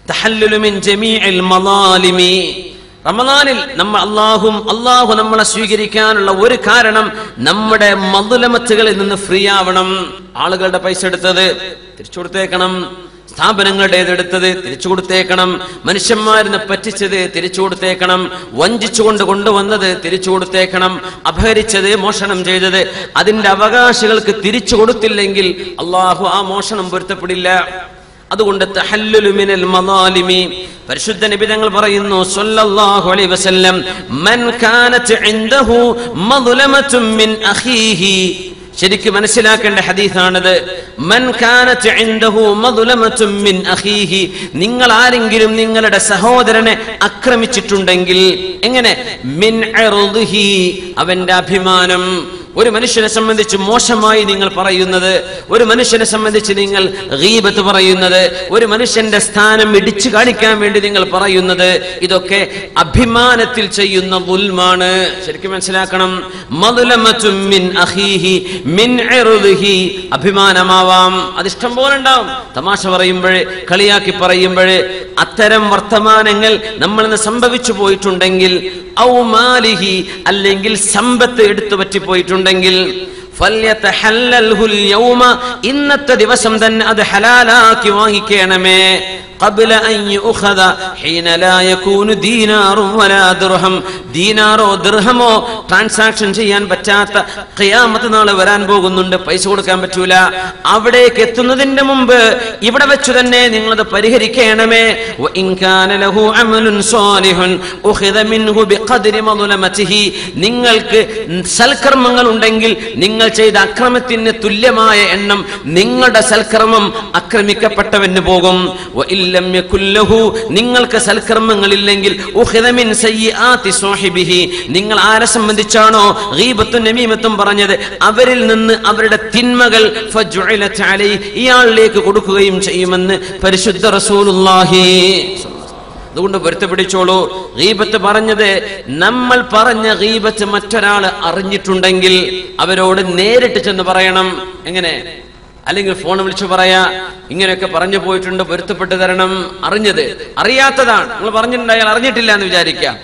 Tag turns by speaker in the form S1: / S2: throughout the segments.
S1: തഹല്ലുലു മിൻ ജമീഇൽ മളാലിമി. റമളാനിൽ അല്ലാഹു നമ്മളെ സ്വീകരിക്കാനുള്ള ഒരു കാരണം നമ്മുടെ മദ്ലമത്തുകളിൽ നിന്ന് ഫ്രീ ആവണം. ആളുകളുടെ പൈസ എടുത്തത് തിരിച്ചു കൊടുത്തേക്കണം, സ്ഥാപനങ്ങളുടേതെടുത്തത് തിരിച്ചു കൊടുത്തേക്കണം, മനുഷ്യന്മാരിന്ന് പറ്റിച്ചത് തിരിച്ചു കൊടുത്തേക്കണം, വഞ്ചിച്ചുകൊണ്ട് കൊണ്ടുവന്നത് തിരിച്ചു കൊടുത്തേക്കണം, അപഹരിച്ചത്, മോഷണം ചെയ്തത് അതിന്റെ അവകാശികൾക്ക് തിരിച്ചു കൊടുത്തില്ലെങ്കിൽ അല്ലാഹു ആ മോഷണം പൊരുത്തപ്പെടില്ല. അതുകൊണ്ട് തഹല്ലുലു മിനൽ മളാലിമി, പരിശുദ്ധ നബി തങ്ങൾ പറയുന്നു സ്വല്ലല്ലാഹു അലൈഹി വസല്ലം, മൻ കാനത് ഇൻദഹു മദ്ലമത്തുൻ മിൻ അഖീഹി. ശരിക്കും മനസ്സിലാക്കേണ്ട ഹദീസാണിത്. മൻ കാനത് ഇൻദഹു മദ്ലമത്തുൻ മിൻ അഖീഹി, നിങ്ങൾ ആരെങ്കിലും നിങ്ങളുടെ സഹോദരനെ ആക്രമിച്ചിട്ടുണ്ടെങ്കിൽ, എങ്ങനെ? മിൻ ഇർദിഹി, അവന്റെ അഭിമാനം. ഒരു മനുഷ്യനെ സംബന്ധിച്ച് മോശമായി നിങ്ങൾ പറയുന്നത്, ഒരു മനുഷ്യനെ സംബന്ധിച്ച് നിങ്ങൾ ഗീബത്ത് പറയുന്നത്, ഒരു മനുഷ്യന്റെ സ്ഥാനം ഇടിച്ചു കാണിക്കാൻ വേണ്ടി നിങ്ങൾ പറയുന്നത്, ഇതൊക്കെ അഭിമാനത്തിൽ ചെയ്യുന്ന ദുൽമാണ്. ശരിക്കും മനസ്സിലാക്കണം. മദ്ലമത്തുൻ മിൻ അഖീഹി മിൻ ഇർദിഹി, അഭിമാനമാവാം. അതിഷ്ടം പോലെ ഉണ്ടാവും. തമാശ പറയുമ്പോഴേ, കളിയാക്കി പറയുമ്പോഴേ അത്തരം വർത്തമാനങ്ങൾ നമ്മളിന്ന് സംഭവിച്ചു പോയിട്ടുണ്ടെങ്കിൽ, ഔ മാലിഹി, അല്ലെങ്കിൽ സമ്പത്ത് എടുത്തു പറ്റിപ്പോയിട്ടുണ്ടെങ്കിൽ, ഫല്യതഹല്ലൽഹുൽ യൗമ, ഇന്നത്തെ ദിവസം തന്നെ അത് ഹലാലാക്കി വാങ്ങിക്കണമേ. قبل أن يؤخذ حين لا يكون دينار ولا درهم, ദീനാറോ ദിർഹമോ ട്രാൻസാക്ഷൻ ചെയ്യാൻ പറ്റാത്ത ഖിയാമത്ത് നാൾ വരാൻ പോകുന്നുണ്ട്. പൈസ കൊടുക്കാൻ പറ്റൂല. അവിടേക്ക് എത്തുന്നതിന്റെ മുമ്പ് ഇവിടെ വെച്ച് തന്നെ നിങ്ങളത് പരിഹരിക്കണമേ. വഇൻ കാന ലഹു അമലുൻ സാലിഹുൻ ഉഖിദ മിൻഹു ബിഖദ്രി മദ്ലമതിഹി, നിങ്ങൾക്ക് സൽക്കർമ്മങ്ങൾ ഉണ്ടെങ്കിൽ നിങ്ങൾ ചെയ്ത അക്രമത്തിന് തുല്യമായ എണ്ണം നിങ്ങളുടെ സൽക്കർമ്മം ആക്രമിക്കപ്പെട്ടവന് പോകും. വഇല്ലം യകുല്ലഹു, നിങ്ങൾക്ക് സൽക്കർമ്മങ്ങളില്ലെങ്കിൽ ഉഖിദ മിൻ സയ്യിആതി സാഹിബിഹി, നിങ്ങൾ ആരെ സംബന്ധിച്ചാണോ ഗീബത്തും നമീമത്തും പറഞ്ഞത് അവരിൽ നിന്ന് അവരുടെ തിന്മകൾ ഫജുഇലത അലൈഹി, ഇയാളിലേക്ക് കൊടുക്കുകയും ചെയ്യുമെന്ന് പരിശുദ്ധ റസൂലുള്ളാഹി. അതുകൊണ്ട് പൊരുത്തപ്പിടിച്ചോളൂ. ഗീബത്ത് പറഞ്ഞത്, നമ്മൾ പറഞ്ഞ ഗീബത്ത് മറ്റൊരാൾ അറിഞ്ഞിട്ടുണ്ടെങ്കിൽ അവരോട് നേരിട്ട് ചെന്ന് പറയണം. എങ്ങനെ? അല്ലെങ്കിൽ ഫോൺ വിളിച്ചു പറയാ, ഇങ്ങനെയൊക്കെ പറഞ്ഞു പോയിട്ടുണ്ട്, പൊരുത്തപ്പെട്ട് തരണം. അറിഞ്ഞത് അറിയാത്തതാണ്, നിങ്ങൾ പറഞ്ഞിട്ടുണ്ട്, അയാൾ അറിഞ്ഞിട്ടില്ല എന്ന് വിചാരിക്കാം.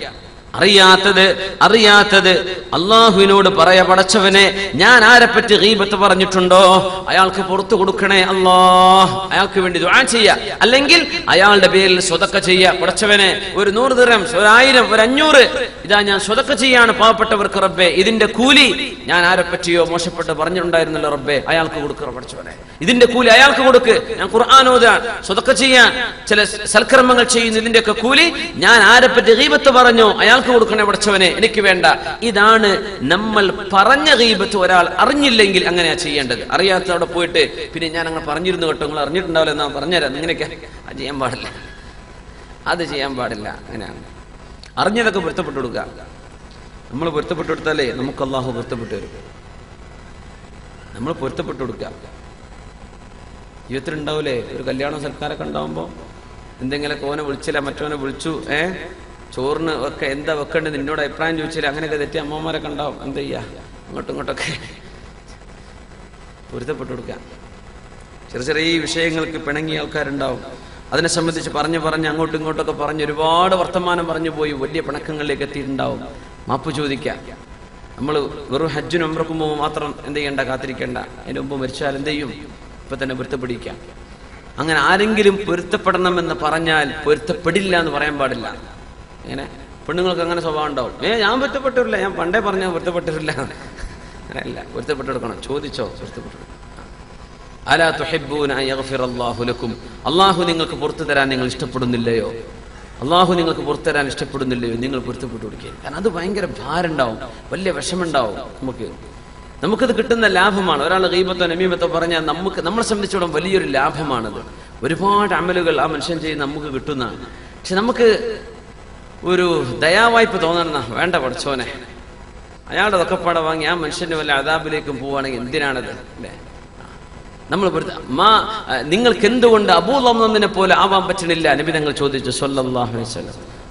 S1: അറിയാത്തത് അള്ളാഹുവിനോട് പറയാ, പടച്ചവനെ ഞാൻ ആരെപ്പറ്റി ഗീബത്ത് പറഞ്ഞിട്ടുണ്ടോ അയാൾക്ക് പുറത്തു കൊടുക്കണേ അല്ലാഹ്, അയാൾക്ക് വേണ്ടി ദുആ ചെയ്യാ. അല്ലെങ്കിൽ അയാളുടെ പേരിൽ സ്വതക്ക ചെയ്യാ. പടച്ചവനെ ഒരു 100 ദിർഹം, 1000, 500 ഇതാ ഞാൻ സ്വതക്ക ചെയ്യാണ് പാവപ്പെട്ടവർക്ക് റബ്ബേ, ഇതിന്റെ കൂലി ഞാൻ ആരെപ്പറ്റിയോ മോശപ്പെട്ട് പറഞ്ഞിട്ടുണ്ടായിരുന്നല്ലോ റബ്ബേ, അയാൾക്ക് കൊടുക്കുക പടച്ചവനെ, ഇതിന്റെ കൂലി അയാൾക്ക് കൊടുക്ക്. ഞാൻ ഖുർആൻ ഓതാൻ, സ്വതക്ക ചെയ്യാൻ, ചില സൽക്കർമ്മങ്ങൾ ചെയ്യുന്ന ഇതിന്റെയൊക്കെ കൂലി ഞാൻ ആരെപ്പറ്റി ഗീബത്ത് പറഞ്ഞോ അയാൾക്ക് കൊടുക്കണേ പടച്ചവനെ, എനിക്ക് വേണ്ട. ഇതാണ് നമ്മൾ പറഞ്ഞ ഗീബത്ത് ഒരാൾ അറിഞ്ഞില്ലെങ്കിൽ അങ്ങനെയാ ചെയ്യേണ്ടത്. അറിയാത്ത അവിടെ പോയിട്ട് പിന്നെ ഞാൻ അങ്ങനെ പറഞ്ഞിരുന്നു കേട്ടോ, നിങ്ങൾ അറിഞ്ഞിട്ടുണ്ടാവില്ല എന്നാ പറഞ്ഞുതരാം, ഇങ്ങനെയൊക്കെ അത് ചെയ്യാൻ പാടില്ല, അത് ചെയ്യാൻ പാടില്ല. അങ്ങനെയാണ് അറിഞ്ഞതൊക്കെ പൊരുത്തപ്പെട്ടു കൊടുക്കുക. നമ്മൾ പൊരുത്തപ്പെട്ടു കൊടുത്താലേ നമുക്ക് അല്ലാഹു പൊരുത്തപ്പെട്ടു വരും. നമ്മൾ പൊരുത്തപ്പെട്ടു കൊടുക്കുക. ജീവിതത്തിൽ ഉണ്ടാവൂലേ ഒരു കല്യാണം സൽക്കാരൊക്കെ ഉണ്ടാവുമ്പോ എന്തെങ്കിലുമൊക്കെ ഓനെ വിളിച്ചില്ല, മറ്റോനെ വിളിച്ചു, ചോറിന് ഒക്കെ എന്താ വെക്കേണ്ടത് നിന്നോട് അഭിപ്രായം ചോദിച്ചില്ല, അങ്ങനെയൊക്കെ തെറ്റി അമ്മമാരൊക്കെ ഉണ്ടാവും. എന്താ ചെയ്യാ, അങ്ങോട്ടും ഇങ്ങോട്ടൊക്കെ പൊരുത്തപ്പെട്ടു കൊടുക്കുക. ചെറിയ ചെറിയ വിഷയങ്ങൾക്ക് പിണങ്ങിയ ആൾക്കാരുണ്ടാവും. അതിനെ സംബന്ധിച്ച് പറഞ്ഞ് അങ്ങോട്ടും ഇങ്ങോട്ടൊക്കെ പറഞ്ഞ് ഒരുപാട് വർത്തമാനം പറഞ്ഞു പോയി വലിയ പിണക്കങ്ങളിലേക്ക് എത്തിയിട്ടുണ്ടാവും. മാപ്പ് ചോദിക്കാം. നമ്മൾ വെറും ഹജ്ജിനും ഉംറക്കും പോകുമ്പോൾ മാത്രം എന്ത് ചെയ്യണ്ട, കാത്തിരിക്കേണ്ട. അതിന് മുമ്പ് മരിച്ചാൽ എന്ത് ചെയ്യും, ഇപ്പൊ തന്നെ പൊരുത്തപ്പെടിക്കാം. അങ്ങനെ ആരെങ്കിലും പൊരുത്തപ്പെടണമെന്ന് പറഞ്ഞാൽ പൊരുത്തപ്പെടില്ല എന്ന് പറയാൻ പാടില്ല. ഇങ്ങനെ പെണ്ണുങ്ങൾക്ക് അങ്ങനെ സ്വഭാവം ഉണ്ടാവും. ഞാൻ പൊരുത്തപ്പെട്ടിട്ടില്ല, ഞാൻ പണ്ടേ പറഞ്ഞ പൊരുത്തപ്പെട്ടിട്ടില്ല. അങ്ങനെയല്ല, പൊരുത്തപ്പെട്ടു കൊടുക്കണം. ചോദിച്ചോ, പൊരുത്തപ്പെട്ടു. അലാ തുഹിബ്ബൂന അൻ യഗ്ഫിറല്ലാഹു ലക്കും, അല്ലാഹു നിങ്ങൾക്ക് പുറത്തു തരാൻ നിങ്ങൾ ഇഷ്ടപ്പെടുന്നില്ലയോ, അല്ലാഹു നിങ്ങൾക്ക് പുറത്തു തരാൻ ഇഷ്ടപ്പെടുന്നില്ലയോ, നിങ്ങൾ പൊരുത്തപ്പെട്ടു കൊടുക്കുക. കാരണം അത് ഭയങ്കര ഭാരമുണ്ടാവും, വലിയ വിഷമുണ്ടാവും. നമുക്കത് കിട്ടുന്ന ലാഭമാണ്. ഒരാൾ ഗീബത്തോ നമീമത്തോ പറഞ്ഞാൽ നമ്മളെ സംബന്ധിച്ചിടത്തോളം വലിയൊരു ലാഭമാണത്. ഒരുപാട് അമലുകൾ ആ മനുഷ്യൻ ചെയ്യുന്ന നമുക്ക് കിട്ടുന്നതാണ്. പക്ഷെ നമുക്ക് ഒരു ദയാവായ്പ തോന്നണ, വേണ്ട പഠിച്ചോനെ, അയാളുടെ തൊക്കപ്പാടെ വാങ്ങി ആ മനുഷ്യന്റെ വല്ല അദാബിലേക്കും പോവുകയാണെങ്കിൽ എന്തിനാണത് അല്ലേ? നമ്മൾ നിങ്ങൾക്ക് എന്തുകൊണ്ട് അബൂ ലംലമിനെ പോലെ ആവാൻ പറ്റണില്ല? നബി തങ്ങൾ ചോദിച്ചു സല്ലല്ലാഹു അലൈഹി വസല്ലം.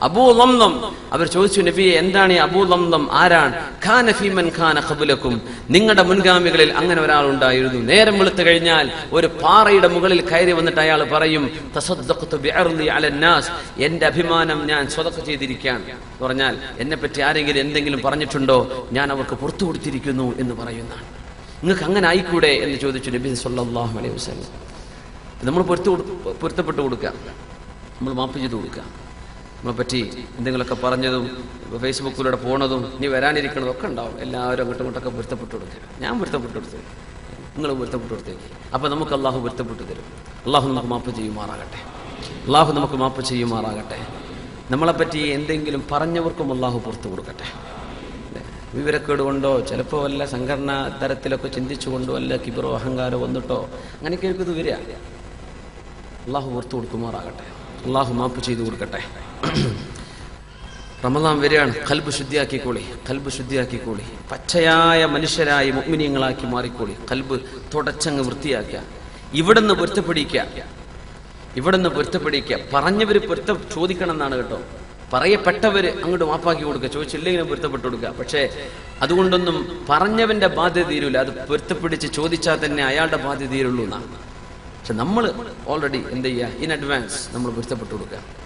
S1: അബൂ ലംലം. അവർ ചോദിച്ചു, നബിയെ എന്താണ് ഈ അബൂ ലംലം? ആരാണ്? ഖാന ഫീ മൻ ഖാന ഖബ്ലക്കും, നിങ്ങളുടെ മുൻഗാമികളിൽ അങ്ങനെ ഒരാൾ ഉണ്ടായിരുന്നു. നേരം വെളുത്തു കഴിഞ്ഞാൽ ഒരു പാറയുടെ മുകളിൽ കയറി വന്നിട്ട് അയാൾ പറയും, തസദ്ദഖ്തു ബിഅർളി അലന്നാസ്, എന്റെ അഭിമാനം ഞാൻ സ്വതക്ക ചെയ്തിരിക്കുകയാണ് എന്ന് പറഞ്ഞാൽ എന്നെ പറ്റി ആരെങ്കിലും എന്തെങ്കിലും പറഞ്ഞിട്ടുണ്ടോ ഞാൻ അവർക്ക് പുറത്തു കൊടുത്തിരിക്കുന്നു എന്ന് പറയുന്നതാണ്. നിങ്ങൾക്ക് അങ്ങനെ ആയിക്കൂടെ എന്ന് ചോദിച്ചു നബി സല്ലല്ലാഹു അലൈഹി വസല്ലം. നമ്മൾ പൊരുത്തപ്പെട്ടു കൊടുക്കുക, നമ്മൾ മാപ്പ് ചെയ്ത് കൊടുക്കുക. നമ്മളെ പറ്റി എന്തെങ്കിലുമൊക്കെ പറഞ്ഞതും ഫേസ്ബുക്കിലൂടെ പോണതും ഇനി വരാനിരിക്കുന്നതും ഒക്കെ ഉണ്ടാവും. എല്ലാവരും അങ്ങോട്ടും ഇങ്ങോട്ടൊക്കെ പൊരുത്തപ്പെട്ടു കൊടുക്കുക. ഞാൻ പൊരുത്തപ്പെട്ടു കൊടുത്തു, നിങ്ങൾ പൊരുത്തപ്പെട്ടു കൊടുത്തേക്ക്. അപ്പോൾ നമുക്ക് അള്ളാഹു പൊരുത്തപ്പെട്ടു തരും. അള്ളാഹു നമുക്ക് മാപ്പ് ചെയ്യുമാറാകട്ടെ. അള്ളാഹു നമുക്ക് മാപ്പ് ചെയ്യുമാറാകട്ടെ. നമ്മളെപ്പറ്റി എന്തെങ്കിലും പറഞ്ഞവർക്കും അള്ളാഹു പുറത്തു കൊടുക്കട്ടെ. വിവരക്കേട് കൊണ്ടോ ചിലപ്പോൾ വല്ല സംഘടനാ തരത്തിലൊക്കെ ചിന്തിച്ചുകൊണ്ടോ വല്ല കിബറോ അഹങ്കാരോ വന്നിട്ടോ അങ്ങനെയൊക്കെ ഇത് വരിക. അള്ളാഹു പുറത്തു കൊടുക്കുമാറാകട്ടെ. അള്ളാഹു മാപ്പ് ചെയ്തു കൊടുക്കട്ടെ. റമദാൻ വരികയാണ്. ഖൽബ് ശുദ്ധിയാക്കിക്കോളി, ഖൽബ് ശുദ്ധിയാക്കിക്കോളി. പച്ചയായ മനുഷ്യരായി മുഅ്മിനീങ്ങളാക്കി മാറിക്കോളി. ഖൽബ് തുടച്ചങ്ങ് വൃത്തിയാക്കുക. ഇവിടുന്ന് പൊരുത്തപ്പെടിക്കുക. പറഞ്ഞവർ ചോദിക്കണം എന്നാണ് കേട്ടോ. പറയപ്പെട്ടവർ അങ്ങോട്ട് മാപ്പാക്കി കൊടുക്കുക, ചോദിച്ചില്ലെങ്കിലും പൊരുത്തപ്പെട്ടു കൊടുക്കുക. പക്ഷേ അതുകൊണ്ടൊന്നും പറഞ്ഞവന്റെ ബാധ്യത തീരൂല. അത് പൊരുത്തപ്പിടിച്ച് ചോദിച്ചാൽ തന്നെ അയാളുടെ ബാധ്യത തീരുള്ളൂ എന്നാണ്. പക്ഷെ നമ്മൾ ഓൾറെഡി എന്ത് ചെയ്യുക, ഇൻ അഡ്വാൻസ് നമ്മൾ പൊരുത്തപ്പെട്ടു കൊടുക്കുക.